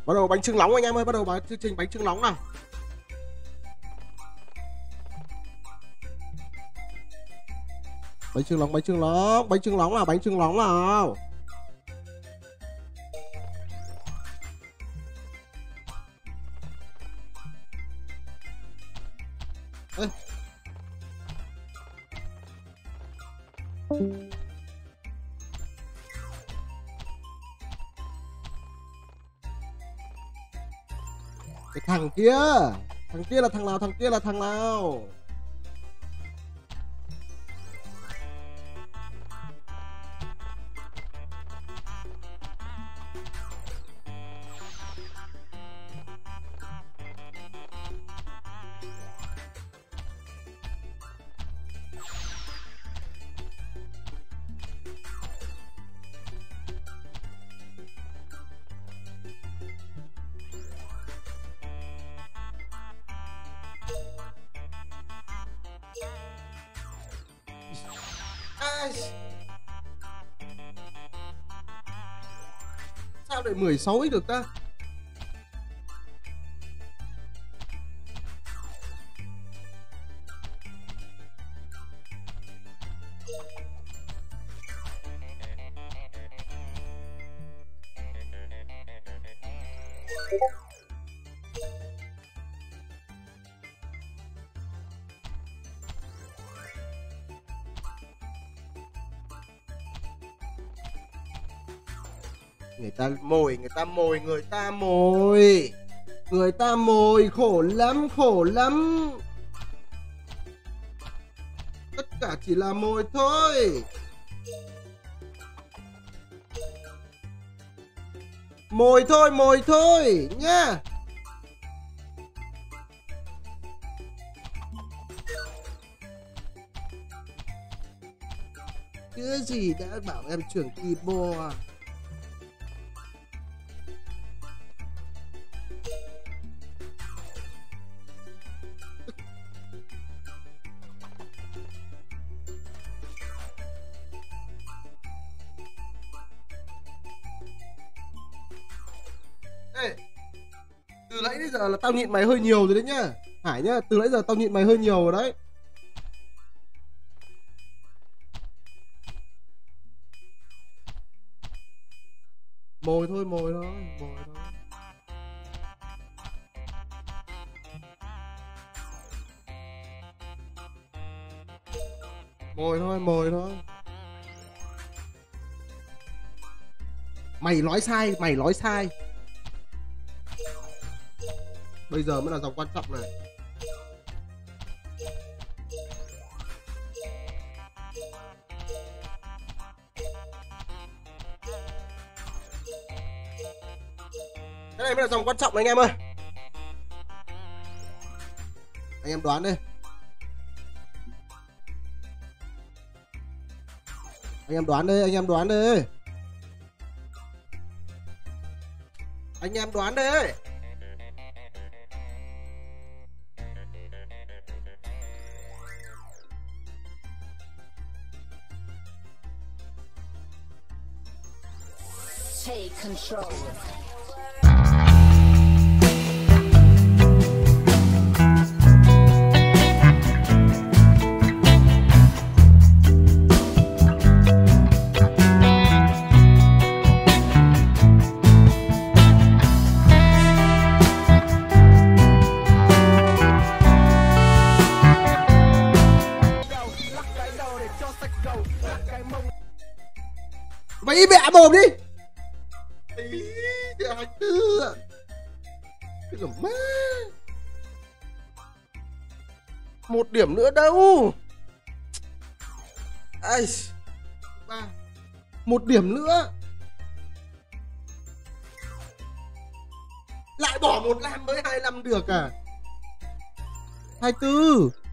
Bắt đầu bánh chưng nóng anh em ơi, bắt đầu chương trình bánh chưng nóng nào. Bánh chưng nóng, bánh chưng nóng, bánh chưng nóng nào, bánh chưng nóng nào. Ê. Cái thằng kia là thằng nào, thằng kia là thằng nào? Sao lại 16x được ta? Người ta mồi, người ta mồi, người ta mồi, người ta mồi, khổ lắm, khổ lắm. Tất cả chỉ là mồi thôi. Mồi thôi nhá. Cái gì đã bảo em trưởng kỳ bò. Ê, từ nãy đến giờ là tao nhịn mày hơi nhiều rồi đấy nhá Hải nhá, từ nãy giờ tao nhịn mày hơi nhiều rồi đấy. Mồi thôi, mồi thôi, mồi thôi. Mồi thôi, mồi thôi. Mày nói sai, mày nói sai. Bây giờ mới là dòng quan trọng này. Cái này mới là dòng quan trọng này anh em ơi. Anh em đoán đi. Anh em đoán đi, anh em đoán đi. Anh em đoán đi. Take control. Mày im mẹ mồm đi. Ý, 24 à. Cái gì má. 1 điểm nữa đâu. Ai. 1 điểm nữa. Lại bỏ 1 lam mới 25 được à? 24.